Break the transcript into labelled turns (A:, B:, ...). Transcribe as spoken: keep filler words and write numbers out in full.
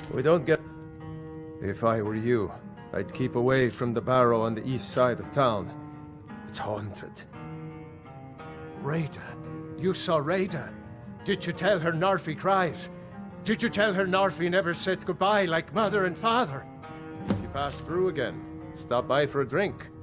A: We don't get... If I were you, I'd keep away from the barrow on the east side of town. It's haunted.
B: Reyda. You saw Reyda. Did you tell her Narfi cries? Did you tell her Narfi never said goodbye like mother and father?
A: She passed through again. Stop by for a drink.